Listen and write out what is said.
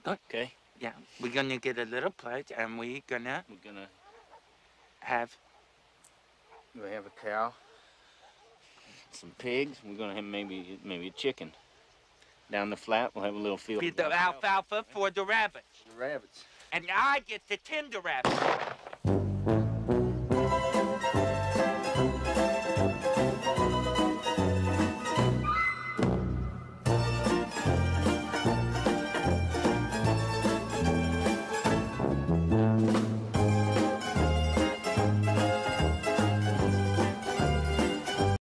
Good. Okay. Yeah, we're gonna get a little plate, and we're gonna have a cow, some pigs. We're gonna have maybe a chicken. Down the flat, we'll have a little field. feed the alfalfa for the rabbits. The rabbits. And I get to tend the rabbits.